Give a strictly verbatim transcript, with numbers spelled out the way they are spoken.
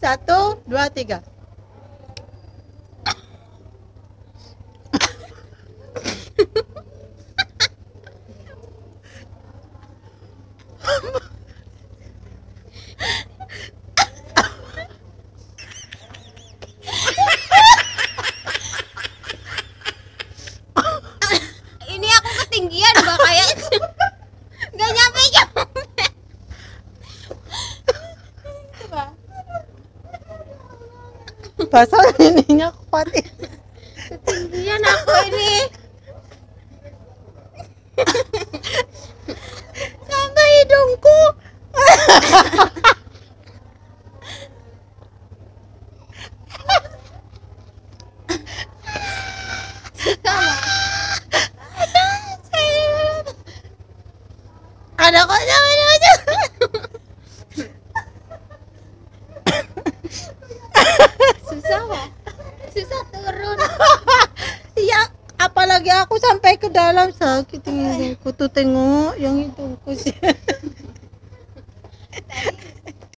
Satu, dua, tiga. Ini aku ketinggian mbak kayak nggak nyampe nyampe. Basah ininya kuat. Ketinggian aku ini. Sampai hidungku. Ada kok jangan aja. Susah pak. Susah turun. Iya, apalagi aku sampai ke dalam sakit ini. Aku tuh tengok yang hidungku sih.